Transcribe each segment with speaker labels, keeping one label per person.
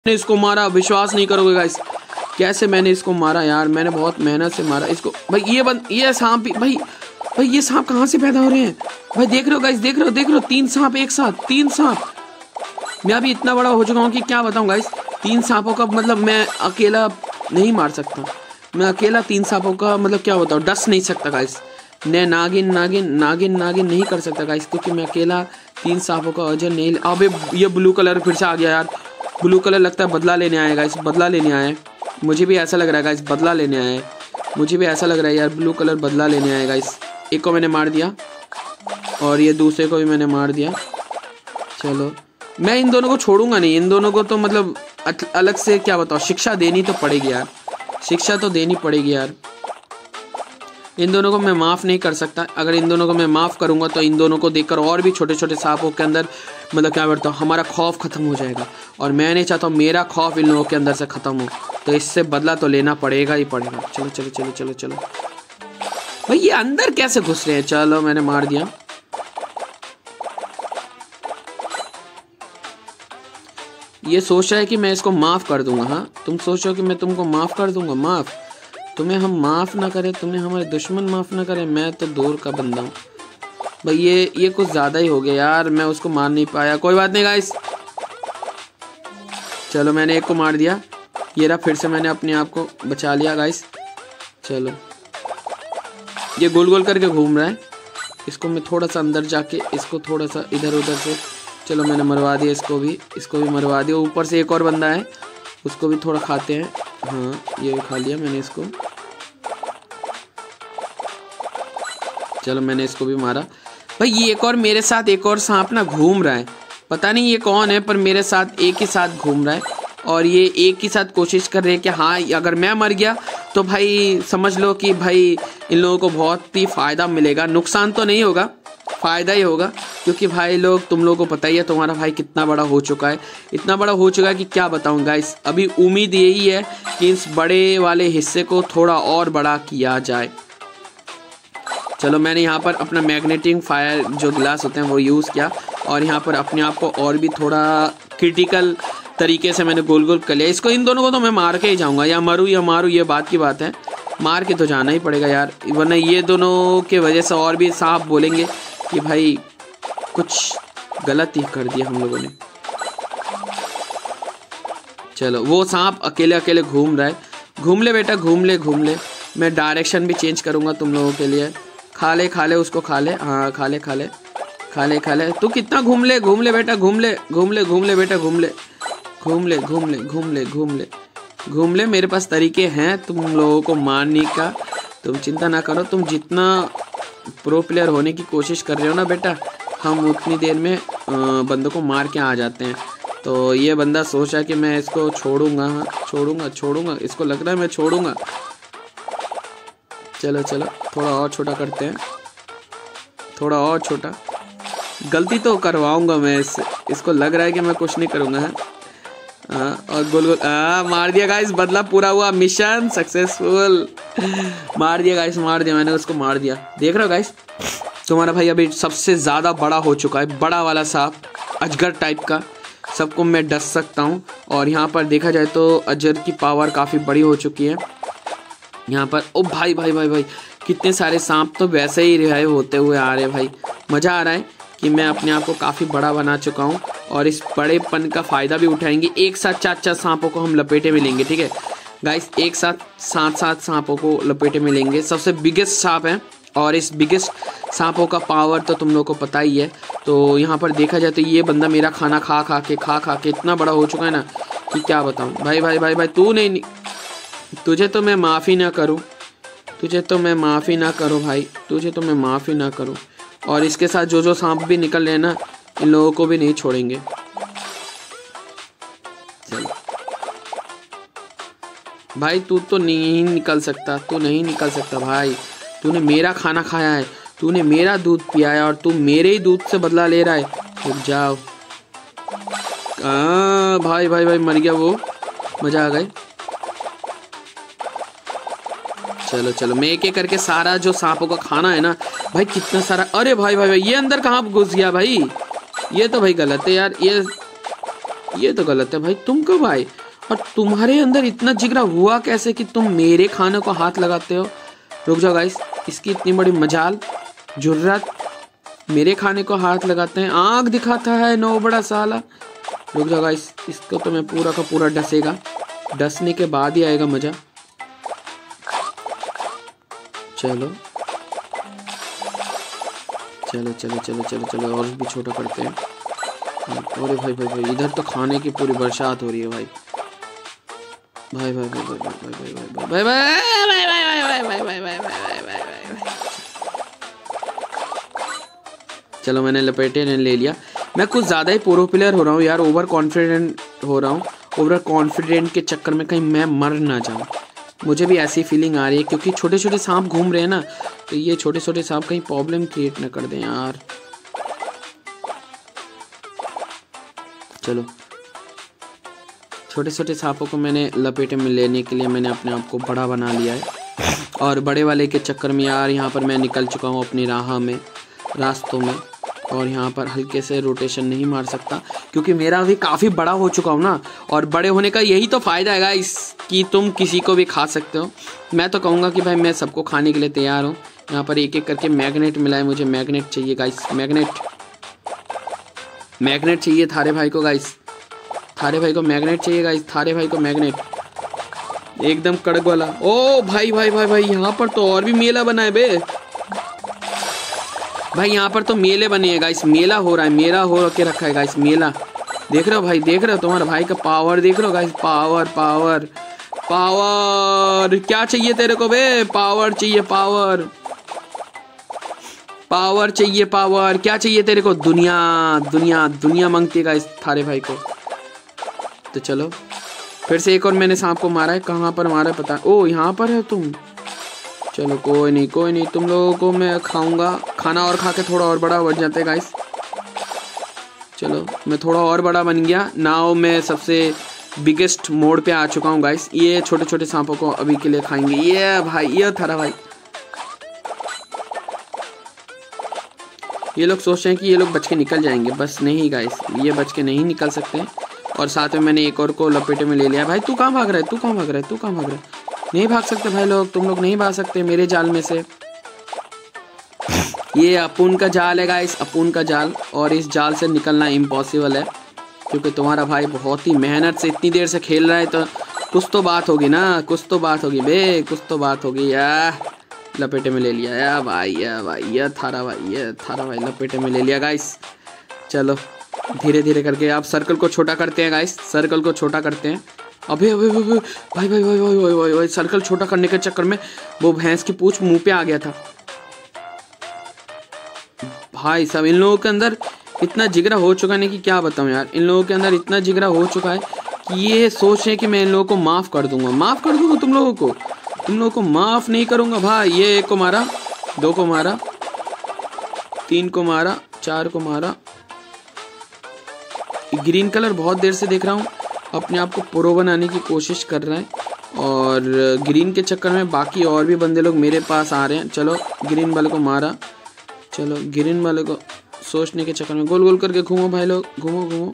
Speaker 1: मैंने इसको मारा, विश्वास नहीं करोगे गाइस कैसे मैंने इसको मारा यार। मैंने बहुत मेहनत से मारा इसको। भाई ये सांप भाई ये सांप कहाँ से पैदा हो रहे हैं भाई? देख रहे हो गाइस, देख रहे हो 3 सांप एक साथ, 3 सांप। मैं अभी इतना बड़ा हो चुका हूँ कि क्या बताऊँ गाइस। 3 सांपों का मतलब मैं अकेला नहीं मार सकता। मैं अकेला 3 सांपों का मतलब क्या बताऊँ, डस नहीं सकता गाइस। मैं नागिन नहीं कर सकता गाइस, क्योंकि मैं अकेला 3 सांपों का वजन नहीं। अबे ये ब्लू कलर फिर से आ गया यार। ब्लू कलर लगता है बदला लेने आया गाइस, बदला लेने आया है। मुझे भी ऐसा लग रहा है गाइस, बदला लेने आया है। मुझे भी ऐसा लग रहा है यार, ब्लू कलर बदला लेने आया गाइस। एक को मैंने मार दिया और ये दूसरे को भी मैंने मार दिया। चलो मैं इन दोनों को छोड़ूंगा नहीं। इन दोनों को तो मतलब अलग से क्या बताओ, शिक्षा देनी तो पड़ेगी यार, शिक्षा तो देनी पड़ेगी यार। इन दोनों को मैं माफ़ नहीं कर सकता। अगर इन दोनों को मैं माफ़ करूंगा तो इन दोनों को देखकर और भी छोटे छोटे सांपों के अंदर मतलब क्या बताऊँ, हमारा खौफ ख़त्म हो जाएगा। और मैं नहीं चाहता हूँ मेरा खौफ इन लोगों के अंदर से ख़त्म हो, तो इससे बदला तो लेना पड़ेगा ही पड़ेगा। चलो चलो चलो चलो चलो भाई, ये अंदर कैसे घुस रहे हैं? चलो मैंने मार दिया। ये सोच रहा है कि मैं इसको माफ़ कर दूंगा। हाँ, तुम सोचो कि मैं तुमको माफ़ कर दूंगा। माफ़ तुम्हें हम माफ़ ना करें, तुम्हें हमारे दुश्मन माफ़ ना करें, मैं तो दूर का बंदा हूँ भाई। ये कुछ ज़्यादा ही हो गया यार, मैं उसको मार नहीं पाया। कोई बात नहीं गाइस, चलो मैंने एक को मार दिया। ये रहा, फिर से मैंने अपने आप को बचा लिया गाइस। चलो ये गोल गोल करके घूम रहा है, इसको मैं थोड़ा सा अंदर जाके इसको थोड़ा सा इधर उधर से, चलो मैंने मरवा दिया। इसको भी मरवा दिया। ऊपर से एक और बंदा है, उसको भी थोड़ा खाते हैं। हाँ ये भी खा लिया मैंने इसको। चलो मैंने इसको भी मारा भाई। ये एक और मेरे साथ एक और सांप ना घूम रहा है, पता नहीं ये कौन है, पर मेरे साथ एक ही साथ घूम रहा है। और ये एक ही साथ कोशिश कर रहे हैं कि हाँ अगर मैं मर गया तो भाई समझ लो कि भाई इन लोगों को बहुत ही फ़ायदा मिलेगा। नुकसान तो नहीं होगा, फ़ायदा ही होगा, क्योंकि भाई लोग तुम लोगों को पता ही है तुम्हारा भाई कितना बड़ा हो चुका है। इतना बड़ा हो चुका है कि क्या बताऊँ गाइस। अभी उम्मीद यही है कि इस बड़े वाले हिस्से को थोड़ा और बड़ा किया जाए। चलो मैंने यहाँ पर अपना मैग्नेटिक फायर जो ग्लास होते हैं वो यूज़ किया, और यहाँ पर अपने आप को और भी थोड़ा क्रिटिकल तरीके से मैंने गोल गोल कर लिया। इसको इन दोनों को तो मैं मार के ही जाऊँगा, या मरूँ या मारूँ ये बात की बात है। मार के तो जाना ही पड़ेगा यार, वरना ये दोनों के वजह से और भी सांप बोलेंगे कि भाई कुछ गलत ही कर दिया हम लोगों ने। चलो वो सांप अकेले अकेले घूम रहा है। घूम ले बेटा, घूम ले। मैं डायरेक्शन भी चेंज करूँगा तुम लोगों के लिए। खा ले उसको, खा ले। हाँ खा ले। तू कितना घूम ले बेटा, घूम ले बेटा, घूम ले। मेरे पास तरीके हैं तुम लोगों को मारने का, तुम चिंता ना करो। तुम जितना प्रो प्लेयर होने की कोशिश कर रहे हो ना बेटा, हम उतनी देर में बंदों को मार के आ जाते हैं। तो ये बंदा सोचा कि मैं इसको छोड़ूंगा। इसको लग रहा है मैं छोड़ूंगा। चलो थोड़ा और छोटा करते हैं, थोड़ा और छोटा। गलती तो करवाऊंगा मैं इससे, इसको लग रहा है कि मैं कुछ नहीं करूँगा। और गोल मार दिया गाइस, बदला पूरा हुआ, मिशन सक्सेसफुल। मार दिया मैंने उसको मार दिया। देख रहे हो गाइस, तुम्हारा भाई अभी सबसे ज़्यादा बड़ा हो चुका है। बड़ा वाला सांप, अजगर टाइप का, सबको मैं डस सकता हूँ। और यहाँ पर देखा जाए तो अजगर की पावर काफ़ी बड़ी हो चुकी है यहाँ पर। ओ भाई कितने सारे सांप तो वैसे ही रिवाइव होते हुए आ रहे हैं भाई। मज़ा आ रहा है कि मैं अपने आप को काफ़ी बड़ा बना चुका हूँ, और इस बड़ेपन का फ़ायदा भी उठाएंगे। एक साथ 4 सांपों को हम लपेटे में लेंगे, ठीक है गाइस। एक साथ 7 सांपों को लपेटे में लेंगे। सबसे बिगेस्ट सांप है, और इस बिगेस्ट सांपों का पावर तो तुम लोग को पता ही है। तो यहाँ पर देखा जाए तो ये बंदा मेरा खाना खा के इतना बड़ा हो चुका है ना कि क्या बताऊँ। भाई तू नहीं, तुझे तो मैं माफ़ी ना करूँ भाई। और इसके साथ जो सांप भी निकल रहे हैं ना, इन लोगों को भी नहीं छोड़ेंगे। चलो भाई तू तो नहीं निकल सकता भाई। तूने मेरा खाना खाया है, तूने मेरा दूध पिया है, और तू मेरे ही दूध से बदला ले रहा है। रुक जाओ। भाई मर गया वो। मजा आ गई। चलो मैं एक करके सारा जो सांपों का खाना है ना भाई, कितना सारा। अरे भाई ये अंदर कहाँ घुस गया भाई? ये तो भाई गलत है यार। ये ये तो गलत है भाई। तुम कब आए और तुम्हारे अंदर इतना जिगरा हुआ कैसे कि तुम मेरे खाने को हाथ लगाते हो? रुक जाओ गाइस, इसकी इतनी बड़ी मजाल, जुर्रत, मेरे खाने को हाथ लगाते हैं, आंख दिखाता है नो बड़ा साला। रुक जाओ गाइस, इसको तो मैं पूरा का पूरा डसेगा, डसने के बाद ही आएगा मजा। चलो चलो चलो चलो चलो चलो, और भी छोटा करते हैं। अरे भाई भाई भाई, इधर तो खाने की पूरी बरसात हो रही है भाई। भाई भाई भाई भाई भाई भाई भाई भाई भाई भाई भाई भाई। चलो मैंने लपेटे ने ले लिया। मैं कुछ ज़्यादा ही प्रो प्लेयर हो रहा हूँ यार, ओवर कॉन्फिडेंट हो रहा हूँ। ओवर कॉन्फिडेंट के चक्कर में कहीं मैं मर ना जाऊँ, मुझे भी ऐसी फीलिंग आ रही है, क्योंकि छोटे छोटे सांप घूम रहे हैं ना, तो ये छोटे छोटे सांप कहीं प्रॉब्लम क्रिएट ना कर दें यार। चलो छोटे छोटे सांपों को मैंने लपेटे में लेने के लिए मैंने अपने आप को बड़ा बना लिया है, और बड़े वाले के चक्कर में यार यहाँ पर मैं निकल चुका हूँ अपनी राह में, रास्तों में, और यहाँ पर हल्के से रोटेशन नहीं मार सकता क्योंकि मेरा अभी काफ़ी बड़ा हो चुका हूँ ना। और बड़े होने का यही तो फ़ायदा है गाइस कि तुम किसी को भी खा सकते हो। मैं तो कहूँगा कि भाई मैं सबको खाने के लिए तैयार हूँ। यहाँ पर एक एक करके मैग्नेट मिला है, मुझे मैग्नेट चाहिए गाइस, मैग्नेट चाहिए थारे भाई को गाइस, थारे भाई को मैग्नेट चाहिए गाइस, थारे भाई को मैग्नेट एकदम कड़क वाला। ओ भाई भाई भाई भाई, यहाँ पर तो और भी मेला बना है बे भाई, यहाँ पर तो मेले बने हैं गाइस, मेला हो रहा है, मेला हो के रखा है गाइस, मेला। देख रहे हो भाई, देख रहे हो तुम्हारा भाई का पावर, देख रहे हो गाइस, पावर पावर पावर। क्या चाहिए तेरे को बे? पावर चाहिए, पावर पावर चाहिए, पावर। क्या चाहिए तेरे को? दुनिया दुनिया दुनिया मांगती है गाइस थारे भाई को। तो चलो फिर से एक और मैंने सांप को मारा है। कहाँ पर मारा है पता? ओ यहाँ पर है तुम। चलो कोई नहीं कोई नहीं, तुम लोगों को मैं खाऊंगा, खाना और खा के थोड़ा और बड़ा बन जाते गाइस। चलो मैं थोड़ा और बड़ा बन गया, नाउ मैं सबसे बिगेस्ट मोड पे आ चुका हूँ गाइस। ये छोटे छोटे सांपों को अभी के लिए खाएंगे। ये भाई, ये थारा भाई, ये लोग सोच रहे हैं कि ये लोग बच के निकल जाएंगे, बस नहीं गाइस, ये बच के नहीं निकल सकते। और साथ में मैंने एक और को लपेटे में ले लिया। भाई तू कहाँ भाग रहा है, तू कहाँ भाग रहा है, तू कहाँ भाग रहा है? नहीं भाग सकते भाई लोग, तुम लोग नहीं भाग सकते मेरे जाल में से। ये अपुन का जाल है गाइस, अपुन का जाल, और इस जाल से निकलना इम्पॉसिबल है क्योंकि तुम्हारा भाई बहुत ही मेहनत से इतनी देर से खेल रहा है, तो कुछ तो बात होगी ना, कुछ तो बात होगी बे, कुछ तो बात होगी। या लपेटे में ले लिया या भाई, या भाई, या थारा भाई, या थारा भाई लपेटे में ले लिया गाइस। चलो धीरे धीरे करके आप सर्कल को छोटा करते हैं गाइस, सर्कल को छोटा करते हैं। अबे अबे अबे भाई भाई भाई भाई भाई भाई भाई, सर्कल छोटा करने के चक्कर में वो भैंस की पूंछ मुंह पे आ गया था भाई साहब। इन लोगों के अंदर इतना जिगरा हो चुका है कि क्या बताऊं यार, इन लोगों के अंदर इतना जिगरा हो चुका है कि ये सोच रहे हैं कि मैं इन लोगों को माफ कर दूंगा, माफ कर दूंगा तुम लोगों को माफ नहीं करूंगा भाई। ये एक को मारा, दो को मारा, तीन को मारा, चार को मारा। ग्रीन कलर बहुत देर से देख रहा हूँ अपने आप को प्रो बनाने की कोशिश कर रहा है, और ग्रीन के चक्कर में बाकी और भी बंदे लोग मेरे पास आ रहे हैं। चलो ग्रीन वाले को मारा, चलो ग्रीन वाले को सोचने के चक्कर में गोल गोल करके घूमो भाई लोग, घूमो घूमो।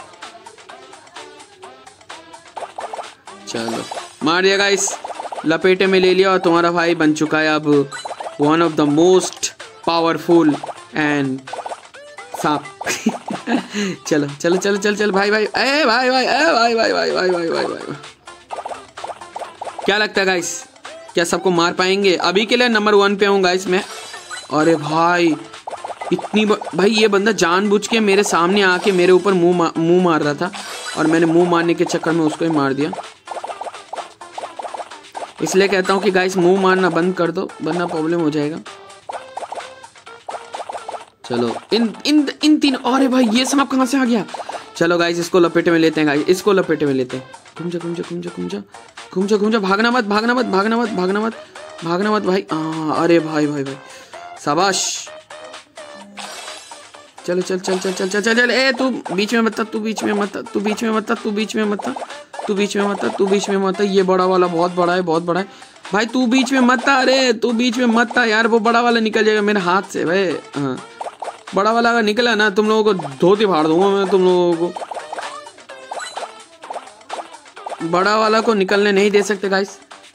Speaker 1: चलो मार दिया गाइस, लपेटे में ले लिया, और तुम्हारा भाई बन चुका है अब one of the most powerful and सांप। चलो चलो चलो चल चल भाई भाई, ए भाई भाई, ए भाई भाई भाई भाई भाई भाई भाई। क्या लगता है गाइस, क्या सबको मार पाएंगे? अभी के लिए नंबर 1 पे हूँ गाइस मैं। अरे भाई इतनी भाई, ये बंदा जानबूझ के मेरे सामने आके मेरे ऊपर मुंह मार रहा था, और मैंने मुंह मारने के चक्कर में उसको ही मार दिया। इसलिए कहता हूँ कि गाइस मुंह मारना बंद कर दो, वरना प्रॉब्लम हो जाएगा। चलो इन तीन, अरे भाई ये सांप कहाँ से आ गया? चलो गाइस इसको लपेटे में लेते हैं गाइस, इसको लपेटे में लेते हैं। घूम जा घूम जा घूम जा घूम जा घूम जा घूम जा, भागना मत भागना मत भागना मत भागना मत भागना मत भाई। अरे भाई भाई भाई शाबाश। चलो चल चल चल चल चल चल चल। ए तू बीच में मत, तू बीच में मत, तू बीच में मत, तू बीच में मत, तू बीच में मत, तू बीच में मत। ये बड़ा वाला बहुत बड़ा है, बहुत बड़ा है भाई, तू बीच में मत। अरे तू बीच में मत यार, वो बड़ा वाला निकल जाएगा मेरे हाथ से भाई। हाँ बड़ा वाला अगर निकला ना, तुम लोगों को धोती फाड़ दूंगा मैं तुम लोगों को। बड़ा वाला को निकलने नहीं दे सकते गाइस।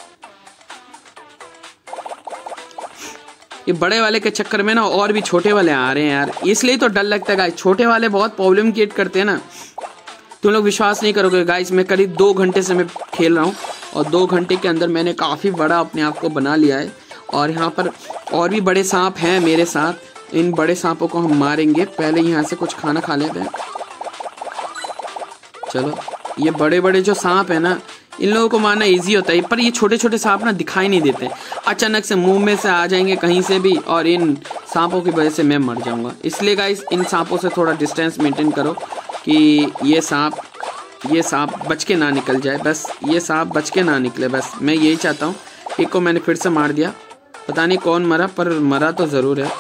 Speaker 1: ये बड़े वाले के चक्कर में ना और भी छोटे वाले आ रहे हैं यार, इसलिए तो डर लगता है गाइस। छोटे वाले बहुत प्रॉब्लम क्रिएट करते हैं ना। तुम लोग विश्वास नहीं करोगे गाइस, मैं करीब 2 घंटे से मैं खेल रहा हूँ और 2 घंटे के अंदर मैंने काफ़ी बड़ा अपने आप को बना लिया है। और यहाँ पर और भी बड़े सांप हैं मेरे साथ। इन बड़े सांपों को हम मारेंगे। पहले यहाँ से कुछ खाना खा लेते हैं। चलो, ये बड़े बड़े जो सांप है ना, इन लोगों को मारना इजी होता है, पर ये छोटे छोटे सांप ना दिखाई नहीं देते, अचानक से मुंह में से आ जाएंगे कहीं से भी और इन सांपों की वजह से मैं मर जाऊंगा। इसलिए गाइस इन सांपों से थोड़ा डिस्टेंस मेंटेन करो कि ये सांप बच के ना निकल जाए। बस ये सांप बच के ना निकले, बस मैं यही चाहता हूँ। एक को मैंने फिर से मार दिया, पता नहीं कौन मरा, पर मरा तो ज़रूर है।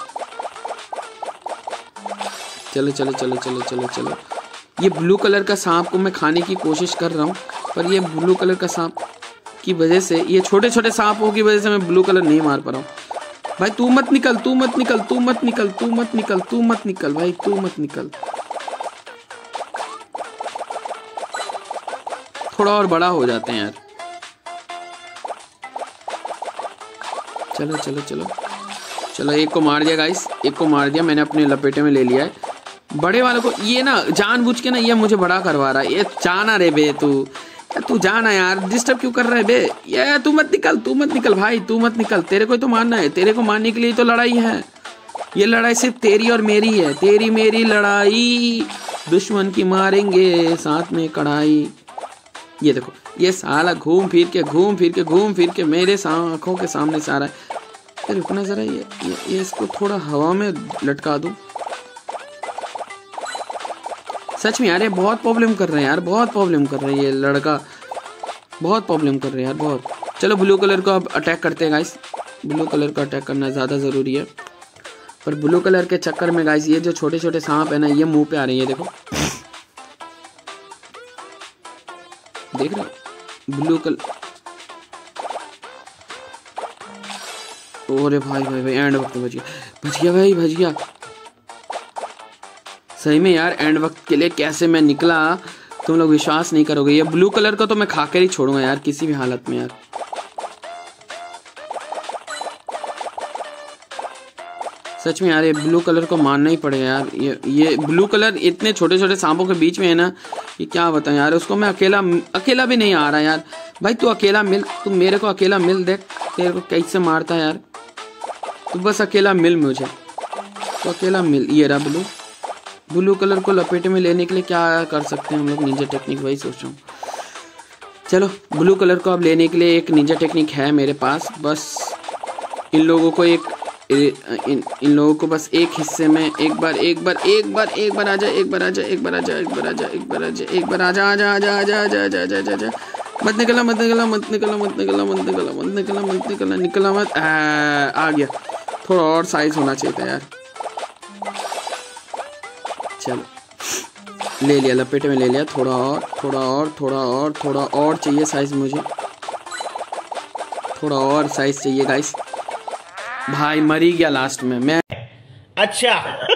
Speaker 1: चलो चलो चलो चलो चलो चलो। ये ब्लू कलर का सांप को मैं खाने की कोशिश कर रहा हूँ, पर ये ब्लू कलर का सांप की वजह से, ये छोटे छोटे सांपों की वजह से मैं ब्लू कलर नहीं मार पा रहा हूँ। भाई तू मत निकल, तू मत निकल, तू मत निकल, तू मत निकल, तू मत निकल भाई, तू मत निकल। थोड़ा और बड़ा हो जाते हैं यार। चलो चलो चलो चलो। एक को मार दिया गाइस, एक को मार दिया मैंने, अपने लपेटे में ले लिया है। बड़े वालों को ये ना जानबूझ के ना ये मुझे बड़ा करवा रहा है। ये जाना रे बे, तू जाना यार, डिस्टर्ब क्यों कर रहा है बे? ये तू मत निकल, तू मत निकल भाई, तू मत निकल। तेरे को तो मारना है, तेरे को मारने के लिए तो लड़ाई है। ये लड़ाई सिर्फ तेरी और मेरी है, तेरी मेरी लड़ाई। दुश्मन की मारेंगे साथ में कढ़ाई। ये देखो, ये साला घूम फिर के मेरे आंखों के सामने से आ रहा है। रुकना जरा, ये इसको थोड़ा हवा में लटका दूं। सच में यार ये बहुत प्रॉब्लम कर रहे हैं यार, बहुत प्रॉब्लम कर रहे हैं ये लड़का, बहुत प्रॉब्लम कर रहे हैं यार, बहुत। चलो ब्लू कलर को अब अटैक करते हैं गाइस। ब्लू कलर को अटैक करना ज़्यादा ज़रूरी है, पर ब्लू कलर के चक्कर में गाइस ये जो छोटे छोटे सांप है ना, ये मुंह पे आ रहे हैं। ये देखो, देख रहे हो ब्लू कलर। ओरे भाई भाई भाई, एंड वक्त में बच गया भाई, बच गया सही में यार। एंड वक्त के लिए कैसे मैं निकला, तुम लोग विश्वास नहीं करोगे। ये ब्लू कलर को तो मैं खाकर ही छोड़ूंगा यार, किसी भी हालत में यार। सच में यार ये ब्लू कलर को मारना ही पड़ेगा यार। ये ब्लू कलर इतने छोटे छोटे सांपों के बीच में है ना, ये क्या बताऊं यार। उसको मैं अकेला भी नहीं आ रहा यार। भाई तू अकेला मिल, तू मेरे को अकेला मिल, देख तेरे को कैसे मारता है यार। तू बस अकेला मिल मुझे, तो अकेला मिल। ये रहा ब्लू कलर को लपेटे में लेने के लिए क्या कर सकते हैं हम लोग? निंजा टेक्निक, वही सोच रहा हूँ। चलो ब्लू कलर को अब लेने के लिए एक निंजा टेक्निक है मेरे पास। बस इन लोगों को इन लोगों को बस एक हिस्से में एक बार आ जा। मत निकला मत। आ गया। थोड़ा और साइज होना चाहिए था यार। चलो ले लिया, लपेटे में ले लिया। थोड़ा और चाहिए साइज मुझे, थोड़ा और साइज चाहिए गाइस। भाई मर ही गया लास्ट में मैं।
Speaker 2: अच्छा